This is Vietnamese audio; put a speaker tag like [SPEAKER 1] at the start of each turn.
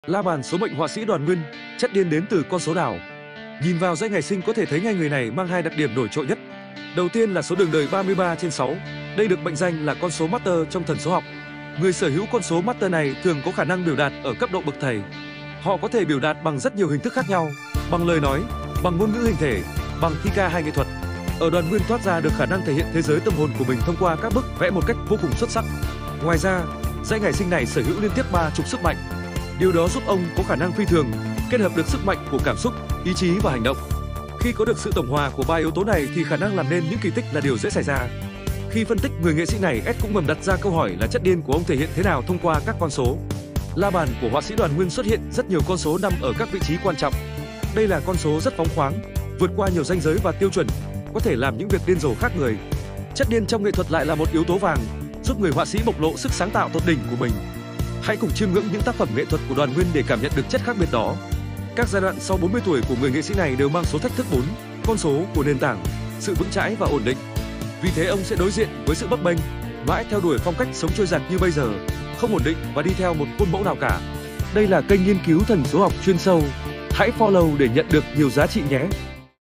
[SPEAKER 1] La bàn số mệnh họa sĩ Đoàn Nguyên, chất điên đến từ con số nào? Nhìn vào dãy ngày sinh có thể thấy ngay người này mang hai đặc điểm nổi trội nhất. Đầu tiên là số đường đời 33/6. Đây được mệnh danh là con số master trong thần số học. Người sở hữu con số master này thường có khả năng biểu đạt ở cấp độ bậc thầy. Họ có thể biểu đạt bằng rất nhiều hình thức khác nhau, bằng lời nói, bằng ngôn ngữ hình thể, bằng thi ca hay nghệ thuật. Ở Đoàn Nguyên toát ra được khả năng thể hiện thế giới tâm hồn của mình thông qua các bức vẽ một cách vô cùng xuất sắc. Ngoài ra, dãy ngày sinh này sở hữu liên tiếp 3 trục sức mạnh. Điều đó giúp ông có khả năng phi thường, kết hợp được sức mạnh của cảm xúc, ý chí và hành động. Khi có được sự tổng hòa của 3 yếu tố này thì khả năng làm nên những kỳ tích là điều dễ xảy ra. Khi phân tích người nghệ sĩ này, S cũng ngầm đặt ra câu hỏi là chất điên của ông thể hiện thế nào thông qua các con số. La bàn của họa sĩ Đoàn Nguyên xuất hiện rất nhiều con số nằm ở các vị trí quan trọng. Đây là con số rất phóng khoáng, vượt qua nhiều ranh giới và tiêu chuẩn, có thể làm những việc điên rồ khác người. Chất điên trong nghệ thuật lại là một yếu tố vàng, giúp người họa sĩ bộc lộ sức sáng tạo tột đỉnh của mình. Hãy cùng chiêm ngưỡng những tác phẩm nghệ thuật của Đoàn Nguyên để cảm nhận được chất khác biệt đó. Các giai đoạn sau 40 tuổi của người nghệ sĩ này đều mang số thách thức 4, con số của nền tảng, sự vững chãi và ổn định. Vì thế ông sẽ đối diện với sự bấp bênh, mãi theo đuổi phong cách sống trôi dạt như bây giờ, không ổn định và đi theo một khuôn mẫu nào cả. Đây là kênh nghiên cứu thần số học chuyên sâu. Hãy follow để nhận được nhiều giá trị nhé.